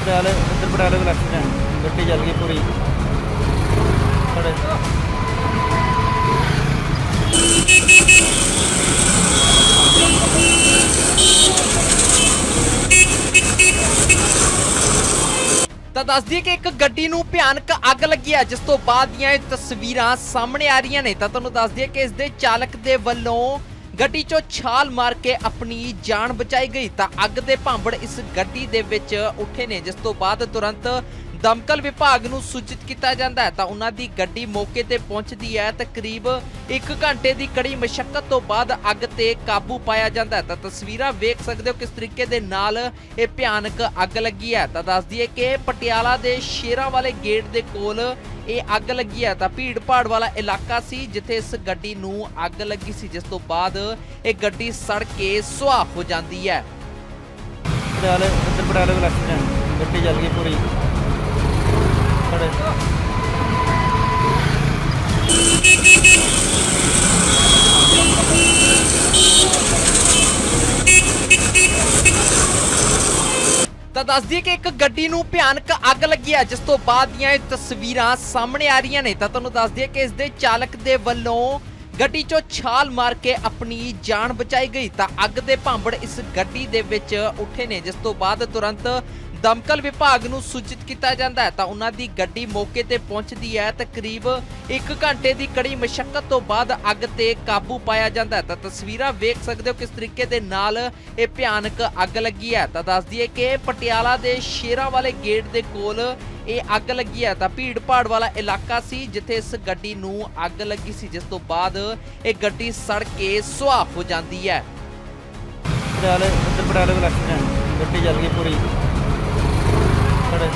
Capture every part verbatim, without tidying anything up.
पटियाले इधर पटियाले को लेफ्ट में गड्डी जल गई पूरी खड़े। ਤਾਂ ਦੱਸ ਦਈਏ ਕਿ ਇੱਕ ਗੱਡੀ ਨੂੰ ਭਿਆਨਕ ਅੱਗ ਲੱਗੀ ਹੈ, ਜਿਸ ਤੋਂ ਬਾਅਦ ਦੀਆਂ ਇਹ ਤਸਵੀਰਾਂ ਸਾਹਮਣੇ ਆ ਰਹੀਆਂ ਨੇ। ਤਾਂ ਤੁਹਾਨੂੰ ਦੱਸ ਦਈਏ ਕਿ ਇਸ ਦੇ ਚਾਲਕ ਦੇ ਵੱਲੋਂ ਗੱਡੀ ਚੋਂ ਛਾਲ ਮਾਰ ਕੇ ਆਪਣੀ ਜਾਨ ਬਚਾਈ ਗਈ। ਤਾਂ ਅੱਗ ਦੇ ਭਾਂਬੜ ਇਸ ਗੱਡੀ ਦੇ ਵਿੱਚ ਉੱਠੇ ਨੇ, ਜਿਸ ਤੋਂ ਬਾਅਦ ਤੁਰੰਤ ਦਮਕਲ ਵਿਭਾਗ ਨੂੰ ਸੂਚਿਤ ਕੀਤਾ ਜਾਂਦਾ ਹੈ। ਤਾਂ ਉਹਨਾਂ ਦੀ ਗੱਡੀ ਮੌਕੇ ਤੇ ਪਹੁੰਚਦੀ ਹੈ। ਤਕਰੀਬ ਇੱਕ ਘੰਟੇ ਦੀ ਕੜੀ ਮਸ਼ੱਕਤ ਤੋਂ ਬਾਅਦ ਅੱਗ ਤੇ ਕਾਬੂ ਪਾਇਆ ਜਾਂਦਾ ਹੈ। ਤਾਂ ਤਸਵੀਰਾਂ ਵੇਖ ਸਕਦੇ ਹੋ ਕਿਸ ਤਰੀਕੇ ਦੇ ਨਾਲ ਇਹ ਭਿਆਨਕ ਅੱਗ ਲੱਗੀ ਹੈ। ਤਾਂ ਦੱਸ ਦਈਏ ਕਿ ਪਟਿਆਲਾ ਦੇ ਸ਼ੇਰਾਂ ਵਾਲੇ ਗੇਟ ਦੇ ਕੋਲ ਇਹ ਅੱਗ ਲੱਗੀ ਹੈ। ਤਾਂ ਭੀੜ ਭਾੜ ਵਾਲਾ ਇਲਾਕਾ ਸੀ ਜਿੱਥੇ ਇਸ ਗੱਡੀ ਨੂੰ ਅੱਗ ਲੱਗੀ ਸੀ, ਜਿਸ ਤੋਂ ਬਾਅਦ ਇਹ ਗੱਡੀ ਸੜ ਕੇ ਸੁਆਹ ਹੋ ਜਾਂਦੀ ਹੈ। पटियाले इधर पटियाले को लेफ्ट में गड्डी जल गई पूरी खड़े। ਤਾਂ ਦੱਸ ਦਈਏ ਕਿ ਇੱਕ ਗੱਡੀ ਨੂੰ ਭਿਆਨਕ ਅੱਗ ਲੱਗੀ ਹੈ, ਜਿਸ ਤੋਂ ਬਾਅਦ ਦੀਆਂ ਇਹ ਤਸਵੀਰਾਂ ਸਾਹਮਣੇ ਆ ਰਹੀਆਂ ਨੇ। ਤਾਂ ਤੁਹਾਨੂੰ ਦੱਸ ਦਈਏ ਕਿ ਇਸ ਦੇ ਚਾਲਕ ਦੇ ਵੱਲੋਂ ਗੱਡੀ ਚੋਂ ਛਾਲ ਮਾਰ ਕੇ ਆਪਣੀ ਜਾਨ ਬਚਾਈ ਗਈ। ਤਾਂ ਅੱਗ ਦੇ ਭਾਂਬੜ ਇਸ ਗੱਡੀ ਦੇ ਵਿੱਚ ਉੱਠੇ ਨੇ, ਜਿਸ ਤੋਂ ਬਾਅਦ ਤੁਰੰਤ ਦਮਕਲ ਵਿਭਾਗ ਨੂੰ ਸੂਚਿਤ ਕੀਤਾ ਜਾਂਦਾ ਹੈ। ਤਾਂ ਉਹਨਾਂ ਦੀ ਗੱਡੀ ਮੌਕੇ ਤੇ ਪਹੁੰਚਦੀ ਹੈ। ਤਕਰੀਬ ਇੱਕ ਘੰਟੇ ਦੀ ਕੜੀ ਮਸ਼ੱਕਤ ਤੋਂ ਬਾਅਦ ਅੱਗ ਤੇ ਕਾਬੂ ਪਾਇਆ ਜਾਂਦਾ ਹੈ। ਤਾਂ ਤਸਵੀਰਾਂ ਵੇਖ ਸਕਦੇ ਹੋ ਕਿਸ ਤਰੀਕੇ ਦੇ ਨਾਲ ਇਹ ਭਿਆਨਕ ਅੱਗ ਲੱਗੀ ਹੈ। ਤਾਂ ਦੱਸ ਦਈਏ ਕਿ ਪਟਿਆਲਾ ਦੇ ਸ਼ੇਰਾਂ ਵਾਲੇ ਗੇਟ ਦੇ ਕੋਲ ਇਹ ਅੱਗ ਲੱਗੀ ਹੈ। ਤਾਂ ਭੀੜ ਭਾੜ ਵਾਲਾ ਇਲਾਕਾ ਸੀ ਜਿੱਥੇ ਇਸ ਗੱਡੀ ਨੂੰ ਅੱਗ ਲੱਗੀ ਸੀ, ਜਿਸ ਤੋਂ ਬਾਅਦ ਇਹ ਗੱਡੀ ਸੜ ਕੇ ਸੁਆਹ ਹੋ ਜਾਂਦੀ ਹੈ। ਪਟਿਆਲੇ इधर पटियाले को लेफ्ट में गड्डी जल गई पूरी खड़े।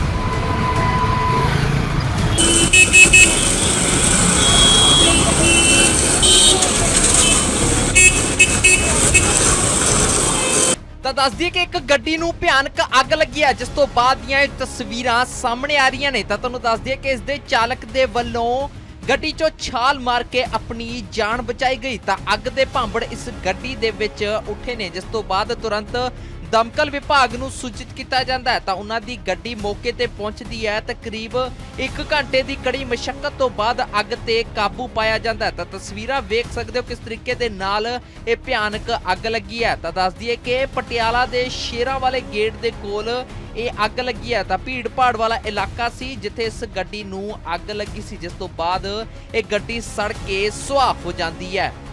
ਤਾਂ ਦੱਸ ਦਈਏ ਕਿ ਇੱਕ ਗੱਡੀ ਨੂੰ ਭਿਆਨਕ ਅੱਗ ਲੱਗੀ ਹੈ, ਜਿਸ ਤੋਂ ਬਾਅਦ ਦੀਆਂ ਇਹ ਤਸਵੀਰਾਂ ਸਾਹਮਣੇ ਆ ਰਹੀਆਂ ਨੇ। ਤਾਂ ਤੁਹਾਨੂੰ ਦੱਸ ਦਈਏ ਕਿ ਇਸ ਦੇ ਚਾਲਕ ਦੇ ਵੱਲੋਂ ਗੱਡੀ ਚੋਂ ਛਾਲ ਮਾਰ ਕੇ ਆਪਣੀ ਜਾਨ ਬਚਾਈ ਗਈ। ਤਾਂ ਅੱਗ ਦੇ ਭਾਂਬੜ ਇਸ ਗੱਡੀ ਦੇ ਵਿੱਚ ਉੱਠੇ ਨੇ, ਜਿਸ ਤੋਂ ਬਾਅਦ ਤੁਰੰਤ ਦਮਕਲ ਵਿਭਾਗ ਨੂੰ ਸੂਚਿਤ ਕੀਤਾ ਜਾਂਦਾ ਹੈ। ਤਾਂ ਉਹਨਾਂ ਦੀ ਗੱਡੀ ਮੌਕੇ ਤੇ ਪਹੁੰਚਦੀ ਹੈ। ਤਕਰੀਬ ਇੱਕ ਘੰਟੇ ਦੀ ਕੜੀ ਮਸ਼ੱਕਤ ਤੋਂ ਬਾਅਦ ਅੱਗ ਤੇ ਕਾਬੂ ਪਾਇਆ ਜਾਂਦਾ ਹੈ। ਤਾਂ ਤਸਵੀਰਾਂ ਵੇਖ ਸਕਦੇ ਹੋ ਕਿਸ ਤਰੀਕੇ ਦੇ ਨਾਲ ਇਹ ਭਿਆਨਕ ਅੱਗ ਲੱਗੀ ਹੈ। ਤਾਂ ਦੱਸ ਦਈਏ ਕਿ ਪਟਿਆਲਾ ਦੇ ਸ਼ੇਰਾਂ ਵਾਲੇ ਗੇਟ ਦੇ ਕੋਲ ਇਹ ਅੱਗ ਲੱਗੀ ਹੈ। ਤਾਂ ਭੀੜ ਭਾੜ ਵਾਲਾ ਇਲਾਕਾ ਸੀ ਜਿੱਥੇ ਇਸ ਗੱਡੀ ਨੂੰ ਅੱਗ ਲੱਗੀ ਸੀ, ਜਿਸ ਤੋਂ ਬਾਅਦ ਇਹ ਗੱਡੀ ਸੜ ਕੇ ਸੁਆਹ ਹੋ ਜਾਂਦੀ ਹੈ।